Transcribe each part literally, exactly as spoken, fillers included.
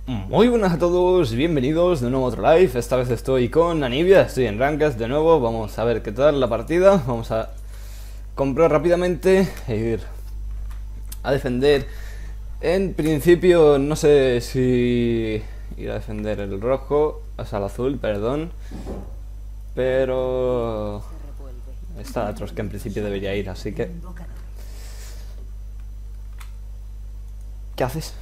Muy buenas a todos, bienvenidos de nuevo a otro live. Esta vez estoy con Anivia, estoy en Ranked de nuevo. Vamos a ver qué tal la partida. Vamos a comprar rápidamente e ir a defender. En principio no sé si ir a defender el rojo, o sea el azul, perdón. Pero está Atrox, que en principio debería ir, así que... ¿Qué haces?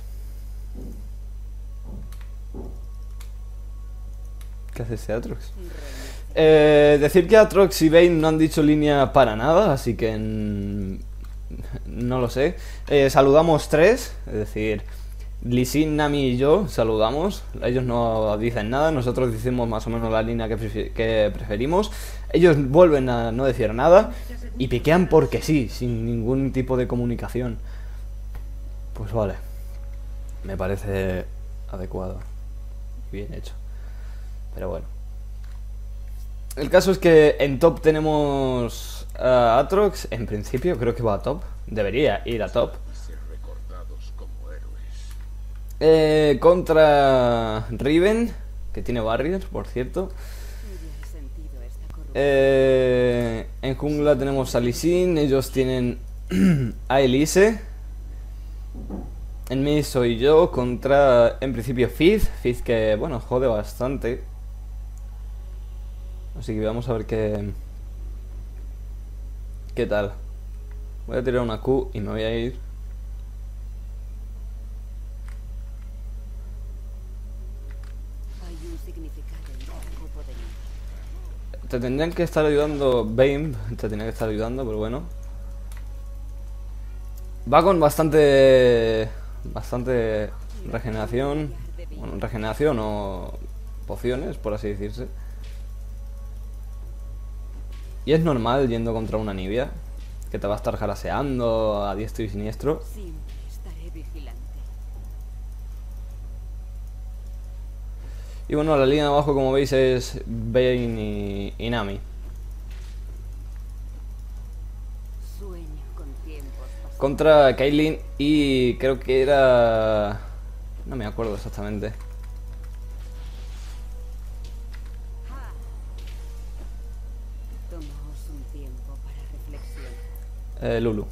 ¿Qué hace ese Atrox? Eh, decir que Atrox y Vayne no han dicho línea para nada, así que no lo sé. Eh, saludamos tres, es decir, Lee Sin, Nami y yo saludamos. Ellos no dicen nada, nosotros decimos más o menos la línea que, prefi que preferimos. Ellos vuelven a no decir nada y piquean porque sí, sin ningún tipo de comunicación. Pues vale, me parece adecuado, bien hecho. Pero bueno, el caso es que en top tenemos a Atrox. En principio creo que va a top. Debería ir a top. Eh, contra Riven, que tiene barriers, por cierto. Eh, en jungla tenemos a Lee Sin. Ellos tienen a Elise. En mid soy yo contra, en principio, Fizz. Fizz que, bueno, jode bastante. Así que vamos a ver qué... ¿Qué tal? Voy a tirar una Q y me voy a ir. Te tendrían que estar ayudando Vayne. Te tendría que estar ayudando, pero bueno. Va con bastante... Bastante regeneración. Bueno, regeneración o pociones, por así decirse. Y es normal yendo contra una Anivia, que te va a estar jaraseando a diestro y siniestro. Y bueno, la línea de abajo, como veis, es Vayne y, y Nami. Contra Caitlyn y creo que era... No me acuerdo exactamente. Eh, Lulu.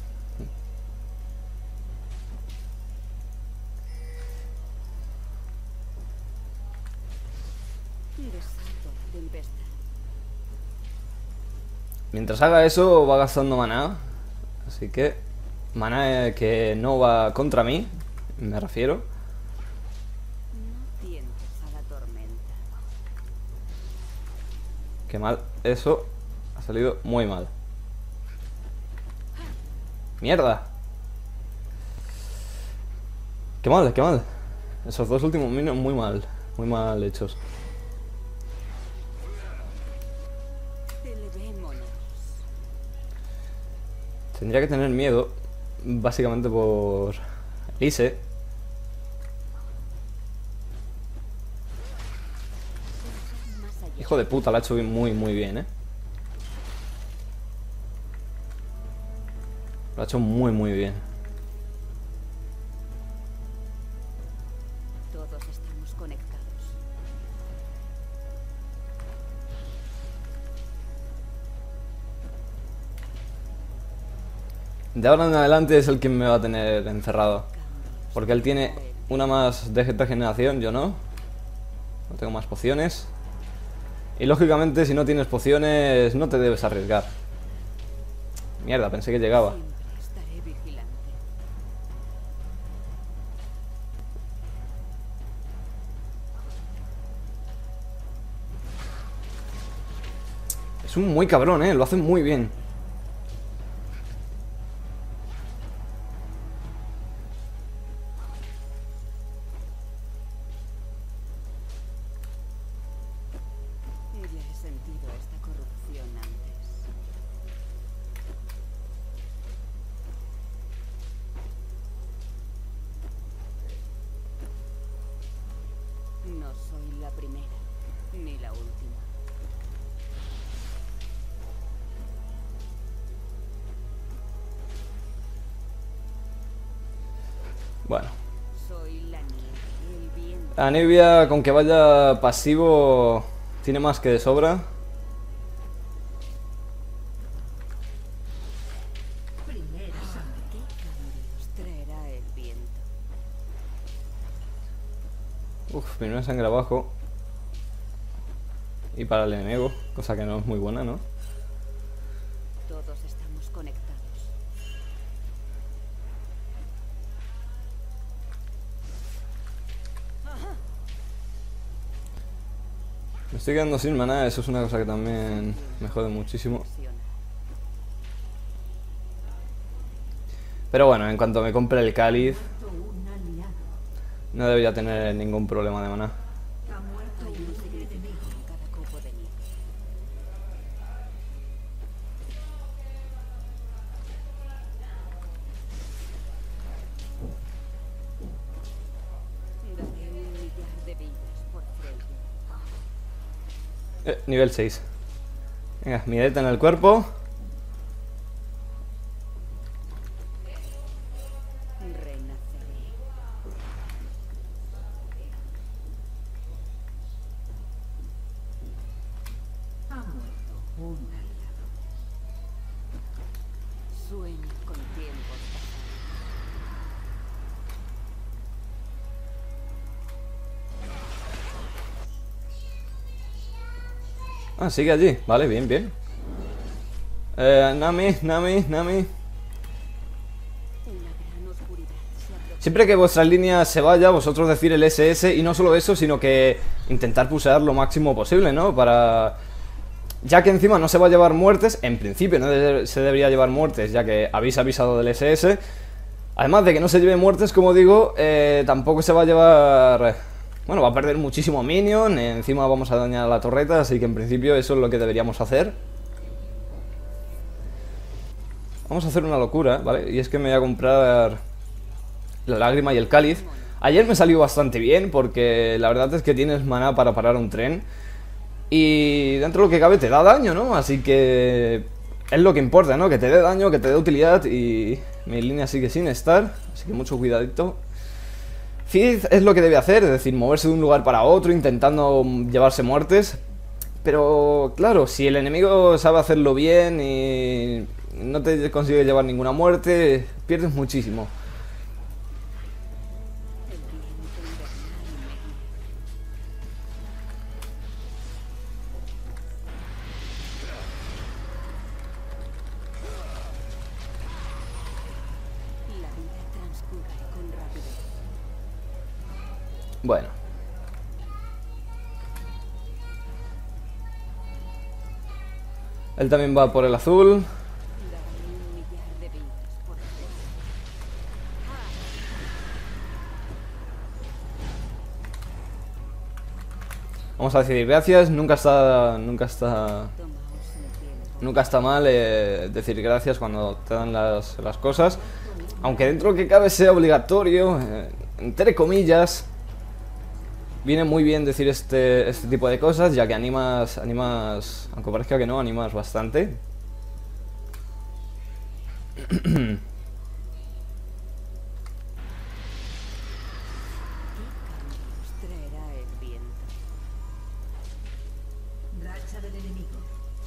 Mientras haga eso va gastando maná. Así que maná que no va contra mí, me refiero. Qué mal, eso ha salido muy mal. ¡Mierda! ¡Qué mal, qué mal! Esos dos últimos minions muy mal, muy mal hechos. Tendría que tener miedo, básicamente por Elise. Hijo de puta, la ha hecho muy, muy bien, eh. Lo ha hecho muy, muy bien. Todos estamos conectados. De ahora en adelante es el que me va a tener encerrado. Porque él tiene una más de regeneración, yo no. No tengo más pociones. Y lógicamente si no tienes pociones no te debes arriesgar. Mierda, pensé que llegaba. Es un muy cabrón, eh, lo hace muy bien. Ya he sentido esta corrupción antes. No soy la primera, ni la última. Bueno. Soy la nieve, el Anivia, con que vaya pasivo, tiene más que de sobra. ¿Qué cambios traerá el viento? Uf, primera sangre abajo. Y para el enemigo, cosa que no es muy buena, ¿no? Todos estamos conectados. Me estoy quedando sin maná, eso es una cosa que también me jode muchísimo. Pero bueno, en cuanto me compre el cáliz, no debería tener ningún problema de maná. Hay un significado en cada copo de nieve. Daré un millar de vidas por frente. Eh, nivel seis. Venga, mireta en el cuerpo. Renaceré. Ha muerto un aliado. Sueño con tiempos pasados. Ah, sigue allí. Vale, bien, bien. Eh, Nami, Nami, Nami. Una gran oscuridad se aproxima. Siempre que vuestra línea se vaya, vosotros decir el S S. Y no solo eso, sino que intentar pulsar lo máximo posible, ¿no? Para... Ya que encima no se va a llevar muertes. En principio no de- se debería llevar muertes, ya que habéis avisado del S S. Además de que no se lleve muertes, como digo, eh, tampoco se va a llevar... Bueno, va a perder muchísimo minion. eh, Encima vamos a dañar la torreta. Así que en principio eso es lo que deberíamos hacer. Vamos a hacer una locura, ¿vale? Y es que me voy a comprar la lágrima y el cáliz. Ayer me salió bastante bien porque la verdad es que tienes maná para parar un tren. Y dentro de lo que cabe te da daño, ¿no? Así que es lo que importa, ¿no? Que te dé daño, que te dé utilidad. Y mi línea sigue sin estar, así que mucho cuidadito. Fizz es lo que debe hacer, es decir, moverse de un lugar para otro intentando llevarse muertes. Pero claro, si el enemigo sabe hacerlo bien y no te consigue llevar ninguna muerte, pierdes muchísimo. El viento invernal me guía. La vida transcurre con rapidez. Bueno. Él también va por el azul. Daré un millar de vidas por frente. Vamos a decir gracias. Nunca está. Nunca está. Tomaos un tiempo. Nunca está mal eh, decir gracias cuando te dan las, las cosas. Aunque dentro de lo que cabe sea obligatorio. eh, entre comillas. Viene muy bien decir este, este tipo de cosas, ya que animas, animas, aunque parezca que no, animas bastante. ¿Qué cambios traerá el viento? Racha del enemigo.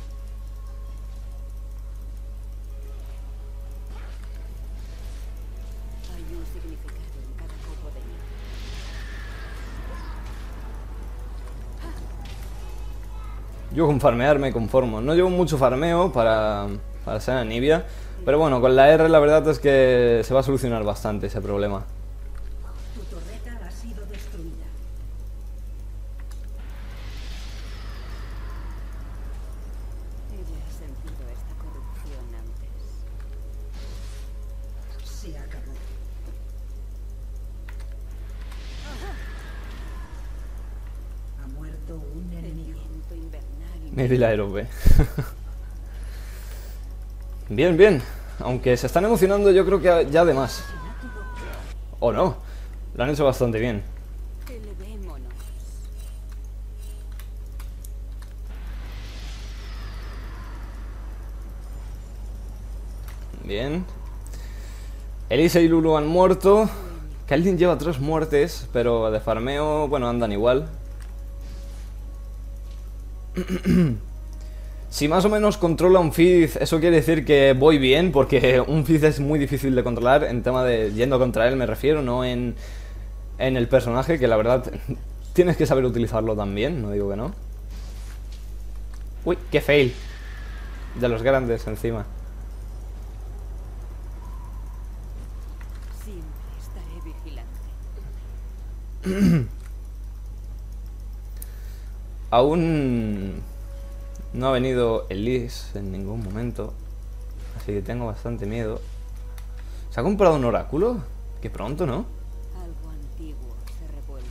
Hay un significado en cada copo de nieve. Yo con farmear me conformo. No llevo mucho farmeo para, para ser Anivia. Pero bueno, con la R la verdad es que se va a solucionar bastante ese problema. Tu torreta ha sido destruida. Ya he sentido esta corrupción antes. Se acabó. Ha muerto un El enemigo. viento invernal me Me di la Aerobe. Bien, bien. Aunque se están emocionando yo creo que ya de más. O no. Lo han hecho bastante bien. elevémonos. Bien. Elisa y Lulu han muerto. Kael'thas lleva tres muertes, pero de farmeo, bueno, andan igual. Si más o menos controla un Fizz, eso quiere decir que voy bien, porque un Fizz es muy difícil de controlar, en tema de yendo contra él me refiero, no en, en el personaje, que la verdad tienes que saber utilizarlo también, no digo que no. Uy, qué fail. De los grandes encima. Siempre estaré vigilante. Aún no ha venido Elise en ningún momento, así que tengo bastante miedo. ¿Se ha comprado un oráculo? Qué pronto, ¿no? Algo antiguo se revuelve.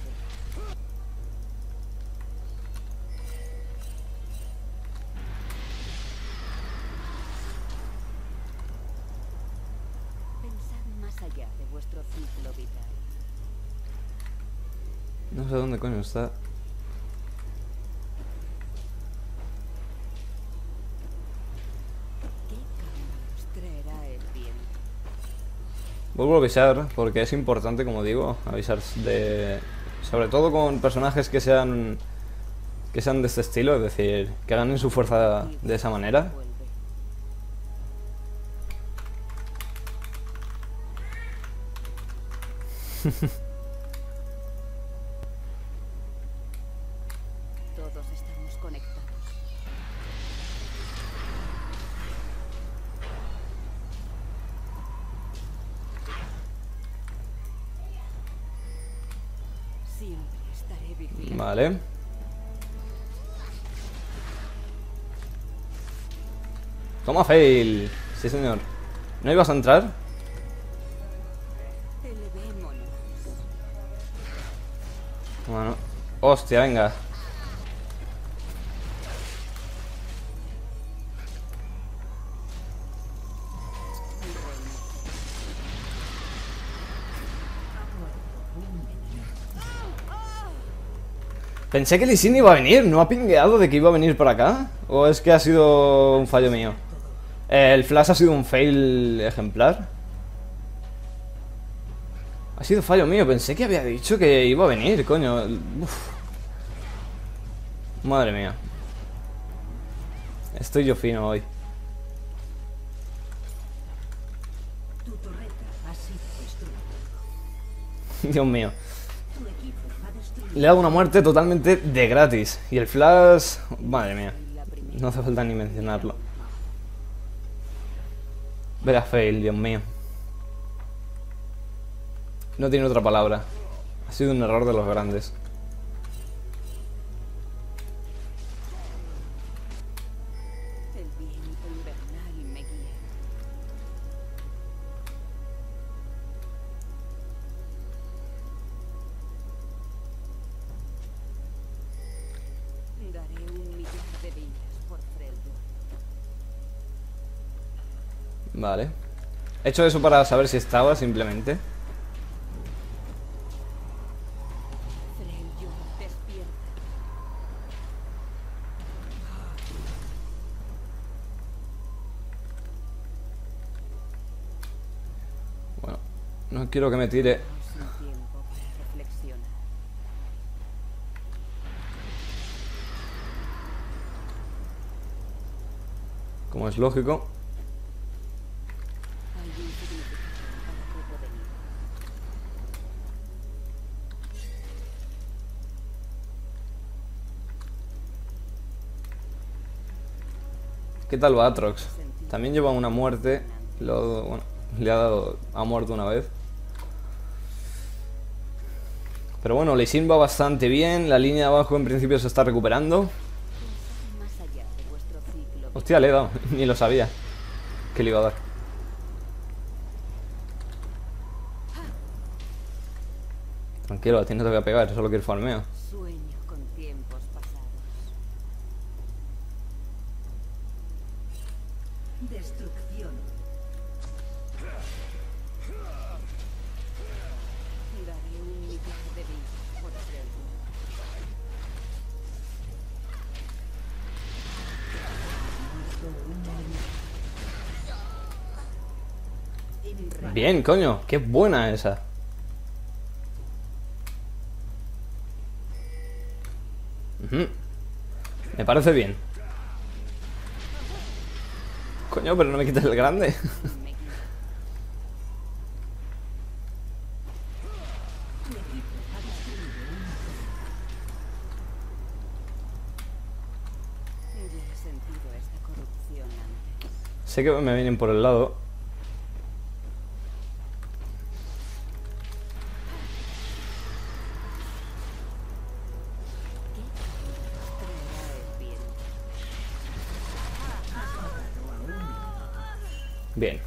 Pensad más allá de vuestro ciclo vital. No sé dónde coño está. ¿Qué cambios traerá el viento? Vuelvo a avisar, porque es importante, como digo, avisar de... Sobre todo con personajes que sean... Que sean de este estilo, es decir, que ganen su fuerza de esa manera. Vuelve. Todos estamos conectados. Siempre estaré vigilante. Vale. Toma fail. Sí, señor. ¿No ibas a entrar? Elevémonos. Bueno. Hostia, venga. Pensé que Lee Sin iba a venir. ¿No ha pingueado de que iba a venir por acá? ¿O es que ha sido un fallo mío? ¿El flash ha sido un fail ejemplar? Ha sido fallo mío. Pensé que había dicho que iba a venir, coño. Uf. Madre mía. Estoy yo fino hoy. Tu torreta ha sido destruida. Dios mío. Tu equipo ha destruido. Le he dado una muerte totalmente de gratis. Y el flash... Madre mía. La primera. No hace falta ni mencionarlo. Verá fail, Dios mío. No tiene otra palabra. Ha sido un error de los grandes. El viento invernal me guía. Daré un millar de vidas por Freljord. Vale. He hecho eso para saber si estaba, simplemente. Freljord, despierta. Bueno, no quiero que me tire. Sin tiempo para reflexionar. Como es lógico. Hay un significado en cada copo de nieve. ¿Qué tal va Atrox? También lleva una muerte. Lo, bueno, le ha dado... Ha muerto una vez. Pero bueno, Lee Sin va bastante bien. La línea de abajo en principio se está recuperando. Pensad más allá de vuestro ciclo. Hostia, le he dado. Ni lo sabía que le iba a dar. Tranquilo, a ti no te voy a pegar. Solo quiero farmeo. Sueño con tiempos pasados. Destrucción. Daré un millar de vidas por Freljord. Bien, coño. Qué buena esa. Ujú. Me parece bien. Coño, pero no me quites el grande. Me guía. Tu equipo ha destruido un Ya he sentido esta corrupción antes. Sé que me vienen por el lado. ¿Qué cambios traerá el viento? Bien.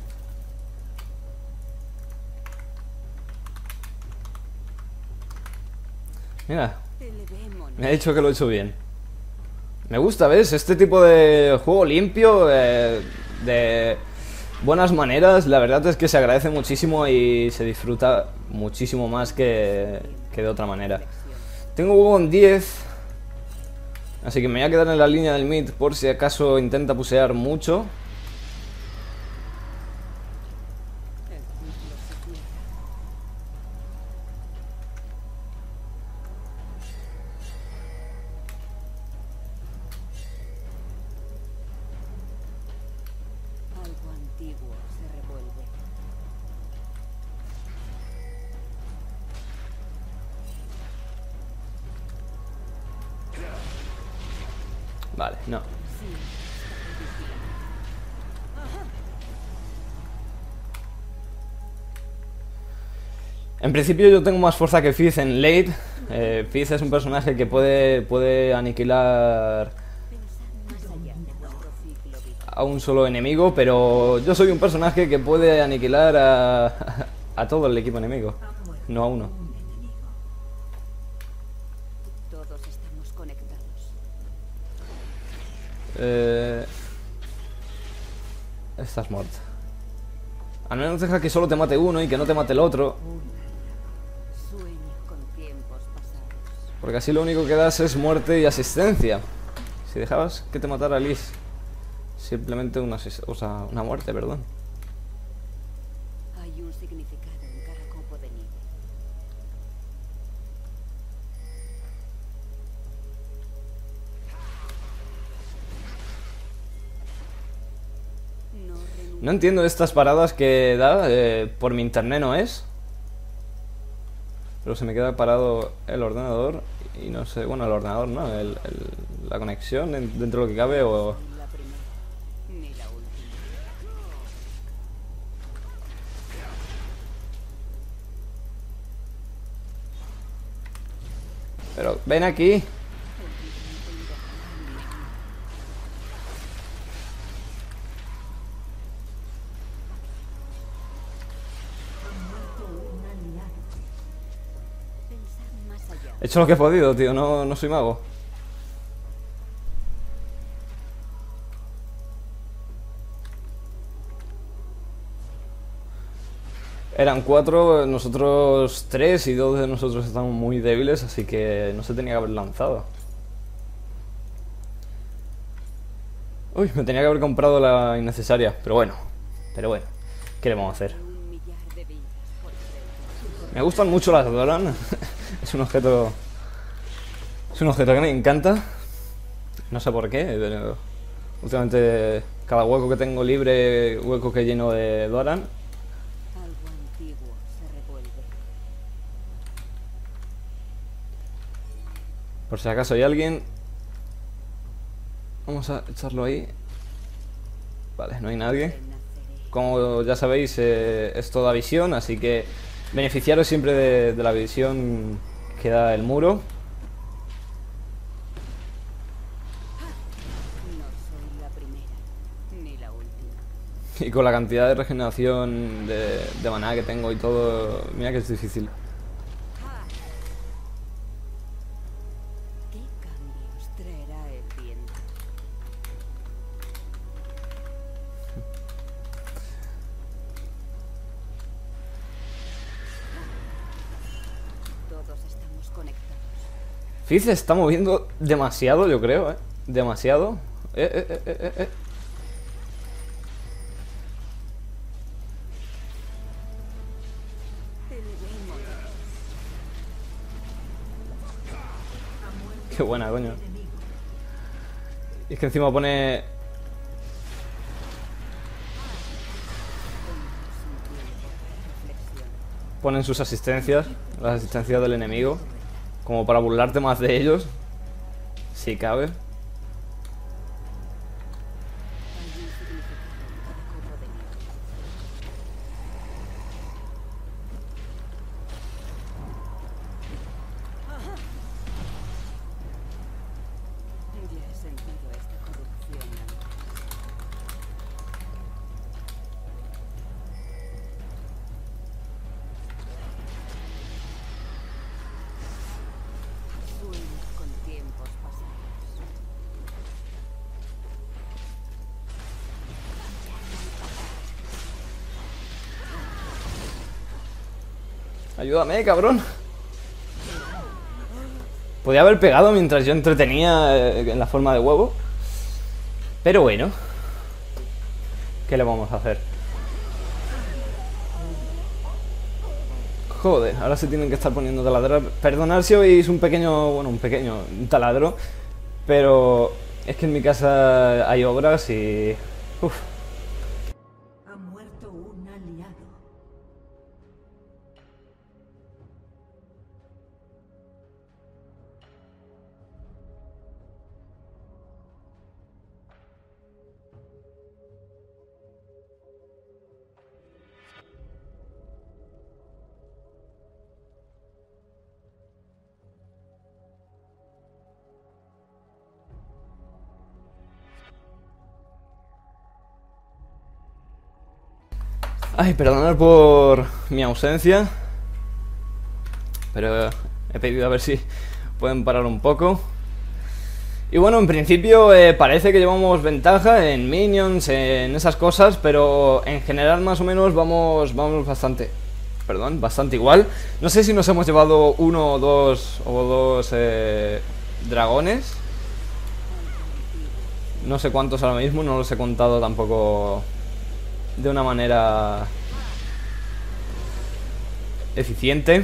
Mira, Elevemos. me ha dicho que lo he hecho bien. Me gusta, ¿ves? Este tipo de juego limpio, eh, de buenas maneras, la verdad es que se agradece muchísimo y se disfruta muchísimo más que, que de otra manera. Tengo Wukong diez, así que me voy a quedar en la línea del mid por si acaso intenta pusear mucho. El ciclo se cierra. Algo antiguo se revuelve. Vale, no. Sí, estaré vigilante. En principio yo tengo más fuerza que Fizz en late. Eh, Fizz es un personaje que puede, puede aniquilar Pensad más allá de vuestro ciclo vital. a un solo enemigo, pero yo soy un personaje que puede aniquilar a, a todo el equipo enemigo, no a uno. un enemigo. Todos estamos conectados. Eh, estás muerto. Al menos deja que solo te mate uno y que no te mate el otro, Sueño con tiempos pasados. porque así lo único que das es muerte y asistencia. Si dejabas que te matara Liz, simplemente una, asis- o sea, una muerte, perdón. Hay un significado en cada copo de nieve. No renuncio. No entiendo estas paradas que da, eh, por mi internet no es. Pero se me queda parado el ordenador y no sé, bueno, el ordenador no, el, el- la conexión en- dentro de lo que cabe o... Ni la primera, ni la última. Pero ven aquí. Ha muerto un aliado. Pensad más allá. He hecho lo que he podido, tío, no, no soy mago. Eran cuatro, nosotros tres y dos de nosotros estamos muy débiles, así que no se tenía que haber lanzado. Uy, me tenía que haber comprado la innecesaria, pero bueno, pero bueno, ¿qué le vamos a hacer? Un millar de vidas por frente. Me gustan mucho las Doran. Es un objeto. Es un objeto que me encanta. No sé por qué, pero últimamente cada hueco que tengo libre, hueco que lleno de Doran. Algo antiguo se revuelve. Por si acaso hay alguien. Vamos a echarlo ahí. Vale, no hay nadie. Renaceré. Como ya sabéis, eh, es toda visión, así que beneficiaros siempre de, de la visión que da el muro. No soy la primera, ni la última. Y con la cantidad de regeneración de, de maná que tengo y todo, mira que es difícil. ¿Qué cambios traerá el viento? Todos estamos conectados. Fizz se está moviendo demasiado, yo creo, ¿eh? Demasiado. Eh, eh, eh, eh, eh, eh. Elevemos. Qué buena, coño. Y es que encima pone... Ponen sus asistencias, las asistencias del enemigo, como para burlarte más de ellos, si cabe. Ya he sentido esta corrupción antes. Sueños con tiempos pasados. Ayúdame, cabrón. Podía haber pegado mientras yo entretenía eh, en la forma de huevo. Pero bueno, ¿qué le vamos a hacer? Joder, ahora se tienen que estar poniendo taladrar. Perdonad si oís un pequeño, bueno, un pequeño un taladro, pero es que en mi casa hay obras y... Uf. Ha muerto un aliado. Ay, perdonad por mi ausencia, pero he pedido a ver si pueden parar un poco. Y bueno, en principio eh, parece que llevamos ventaja en minions, en esas cosas, pero en general más o menos vamos, vamos bastante, perdón, bastante igual. No sé si nos hemos llevado uno o dos, o dos eh, dragones. No sé cuántos ahora mismo, no los he contado tampoco de una manera eficiente.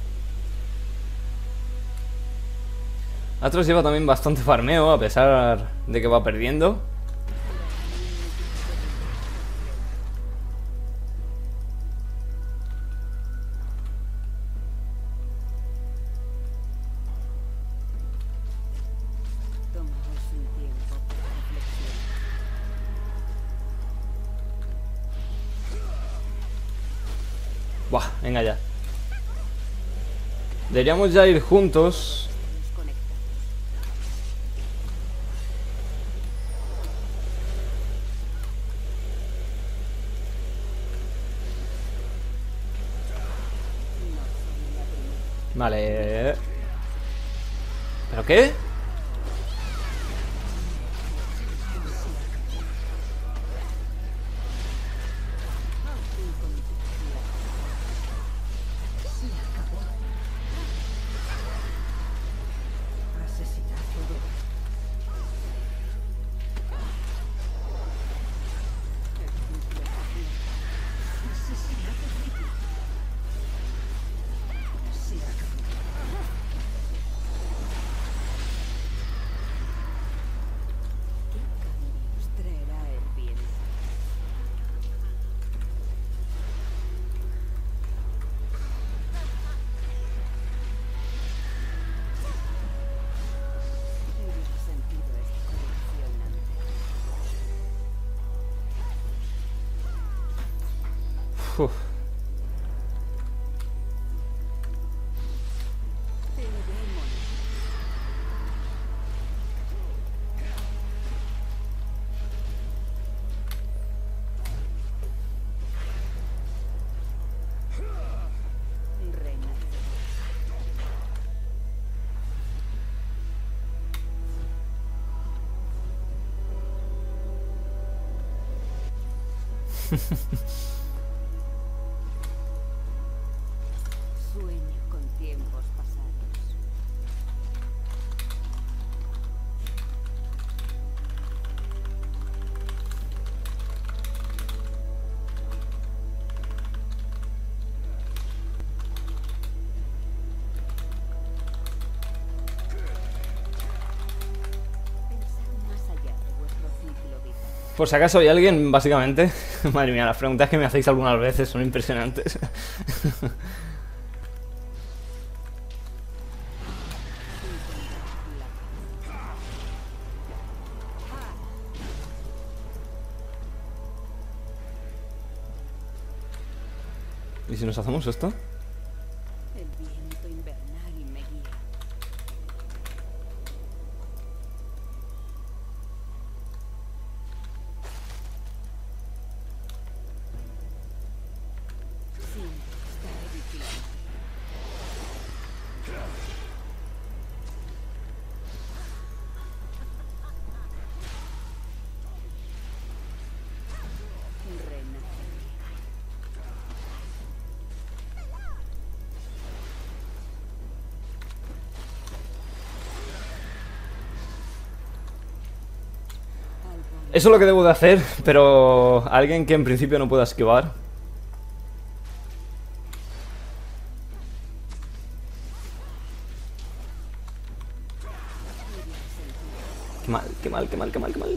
Atros lleva también bastante farmeo a pesar de que va perdiendo. Tomaos un tiempo para reflexionar. Buah, venga ya. Deberíamos ya ir juntos. Estamos conectados. No soy la primera. Vale. ¿Pero qué? Asesinato. Se acabó. ¿Qué cambios traerá el viento? Ya he sentido esta corrupción antes. Uf. Peleemos. Renace. Sueño con tiempos pasados. Por si acaso hay alguien, básicamente. Madre mía, las preguntas que me hacéis algunas veces son impresionantes. ¿Y si nos hacemos esto? El viento invernal me guía. Siempre estaré vigilante. Renaceré. Eso es lo que debo de hacer, pero alguien que en principio no pueda esquivar. Qué mal, qué mal, qué mal, qué mal, qué mal.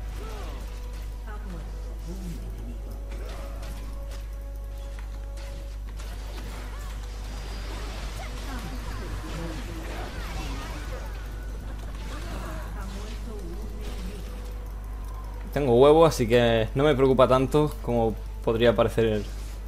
Tengo huevo, así que no me preocupa tanto como podría parecer.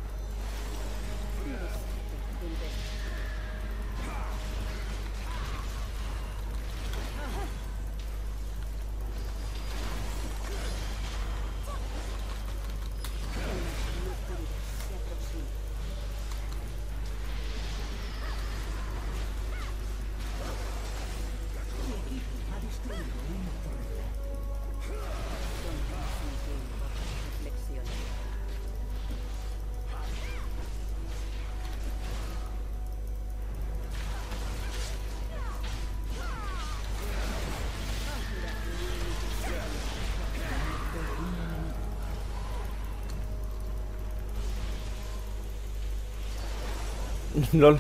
LOL.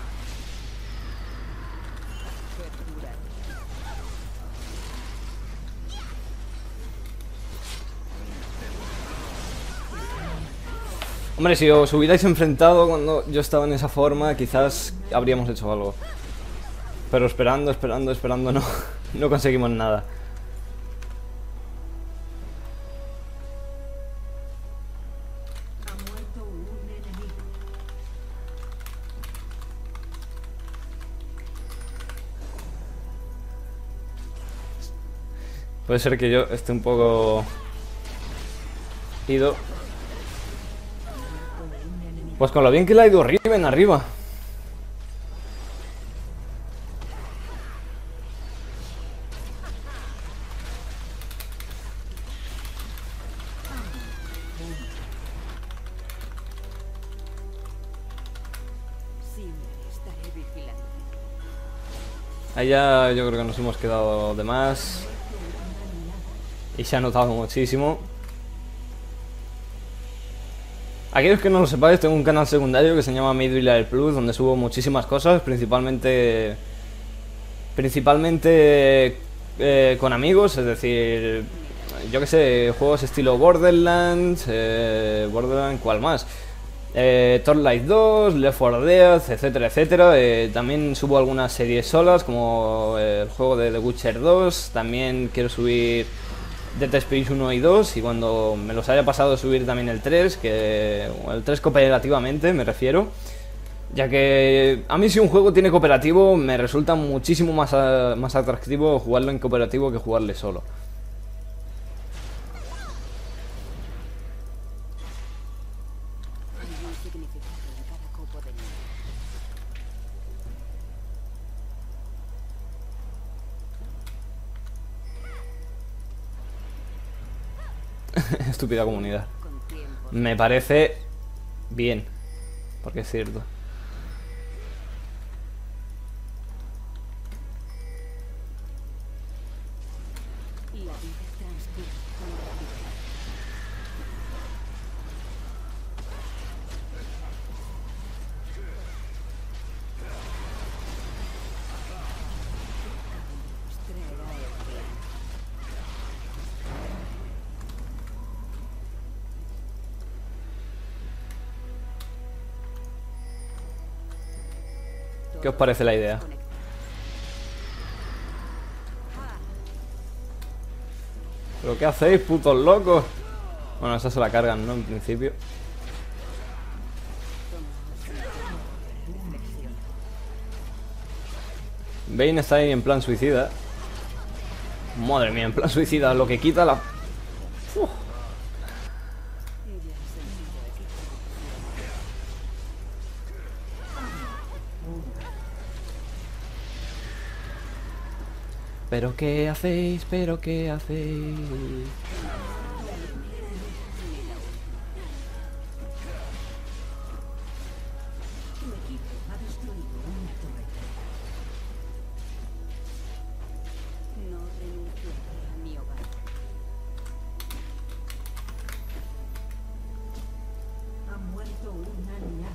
Hombre, si os hubierais enfrentado cuando yo estaba en esa forma, quizás habríamos hecho algo. Pero esperando, esperando, esperando, no, no conseguimos nada. Ha muerto un enemigo. Puede ser que yo esté un poco ido. Pues con lo bien que le ha ido Riven arriba. Siempre estaré vigilante. Ahí ya yo creo que nos hemos quedado de más. Y se ha notado muchísimo. Aquellos que no lo sepáis, tengo un canal secundario que se llama Midwiller Plus, donde subo muchísimas cosas, principalmente principalmente eh, con amigos, es decir, yo que sé, juegos estilo Borderlands, eh, Borderlands, ¿cuál más? Eh, Torchlight dos, Left four Dead, etcétera, etcétera. Eh, también subo algunas series solas, como eh, el juego de The Witcher dos. También quiero subir Dead Space uno y dos, y cuando me los haya pasado subir también el tres, que el tres cooperativamente me refiero, ya que a mí si un juego tiene cooperativo me resulta muchísimo más, a, más atractivo jugarlo en cooperativo que jugarle solo. Hay un significado en cada copo de nieve. Estúpida comunidad. Con tiempo. Me parece bien, porque es cierto. La vida transcurre con rapidez. Traerá el bien. ¿Qué os parece la idea? ¿Pero qué hacéis, putos locos? Bueno, esa se la cargan, ¿no? En principio. Vayne está ahí en plan suicida. Madre mía, en plan suicida. Lo que quita la... Uf. ¿Pero qué hacéis? ¿Pero qué hacéis? No renunciaré a mi hogar. Ha muerto un aliado.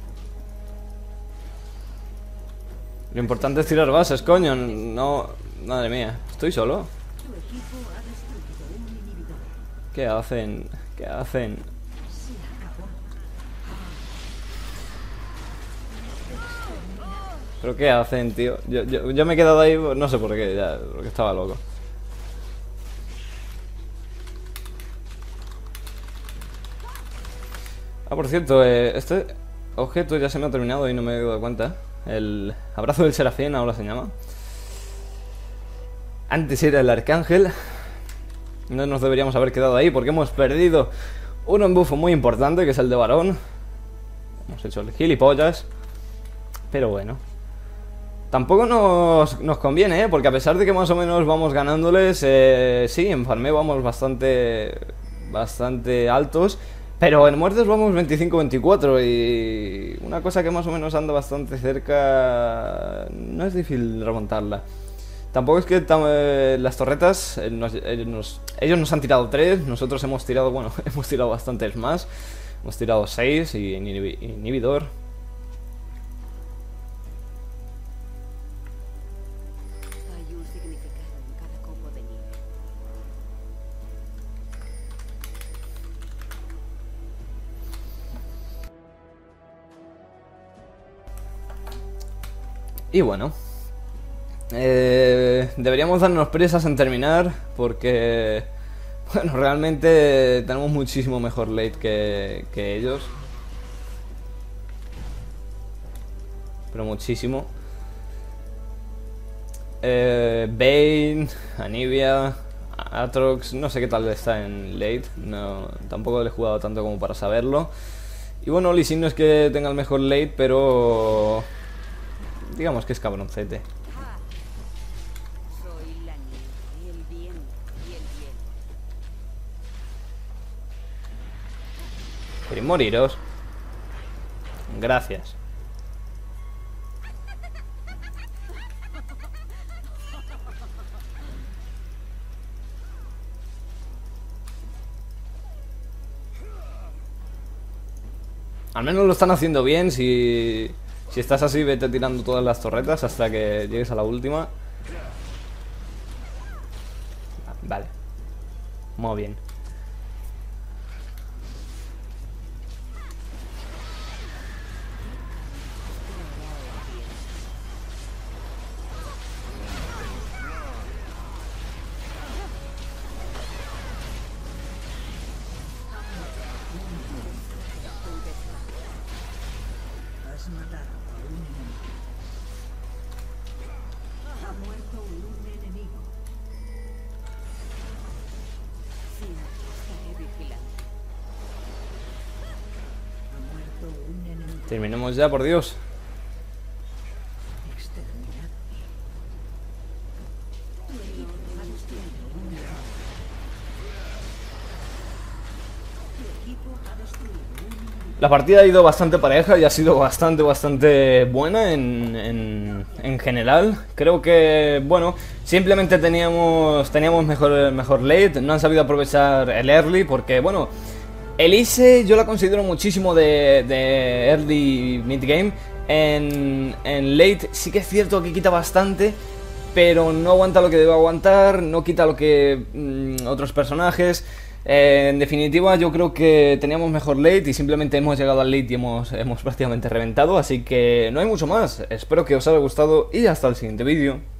Lo importante es tirar bases, coño. No... Madre mía, ¿estoy solo? Tu equipo ha destruido un inhibidor. ¿Qué hacen? ¿Qué hacen? Se acabó. ¿Pero qué hacen, tío? Yo, yo, yo me he quedado ahí, no sé por qué, ya, porque estaba loco. Ah, por cierto, eh, este objeto ya se me ha terminado y no me he dado cuenta. El abrazo del Serafín ahora se llama. Antes era el Arcángel. No nos deberíamos haber quedado ahí porque hemos perdido un embufo muy importante, que es el de Varón. Hemos hecho el gilipollas. Pero bueno. Tampoco nos, nos conviene, ¿eh? Porque a pesar de que más o menos vamos ganándoles, eh, sí, en farmeo vamos bastante, bastante altos. Pero en muertes vamos veinticinco veinticuatro y una cosa que más o menos anda bastante cerca, no es difícil remontarla. Tampoco es que eh, las torretas, eh, nos, eh, nos, ellos nos han tirado tres, nosotros hemos tirado, bueno, hemos tirado bastantes más. Hemos tirado seis y inhibi inhibidor. Hay un significado en cada copo de nieve. Y bueno, eh, deberíamos darnos prisas en terminar porque, bueno, realmente tenemos muchísimo mejor late que, que ellos. Pero muchísimo. Eh, Vayne, Anivia, Aatrox, no sé qué tal está en late. No, tampoco le he jugado tanto como para saberlo. Y bueno, Lee Sin no es que tenga el mejor late, pero digamos que es cabroncete. Ah, soy la nieve, el viento y el hielo. ¿Queréis moriros? Gracias. Al menos lo están haciendo bien. Si, si estás así, vete tirando todas las torretas hasta que llegues a la última. Vale. Muy bien. Has matado a un enemigo. Ha muerto un enemigo. Siempre estaré vigilante. Ha muerto un enemigo. Terminemos ya, por Dios. Exterminado. Tu equipo ha destruido un enemigo. Tu equipo ha destruido un enemigo. La partida ha ido bastante pareja y ha sido bastante, bastante buena en, en, en general. Creo que, bueno, simplemente teníamos teníamos mejor, mejor late. No han sabido aprovechar el early porque, bueno, Elise yo la considero muchísimo de, de early mid game. En, en late sí que es cierto que quita bastante, pero no aguanta lo que debe aguantar, no quita lo que mmm, otros personajes. Eh, en definitiva, yo creo que teníamos mejor late y simplemente hemos llegado al late y hemos, hemos prácticamente reventado, así que no hay mucho más. Espero que os haya gustado y hasta el siguiente vídeo.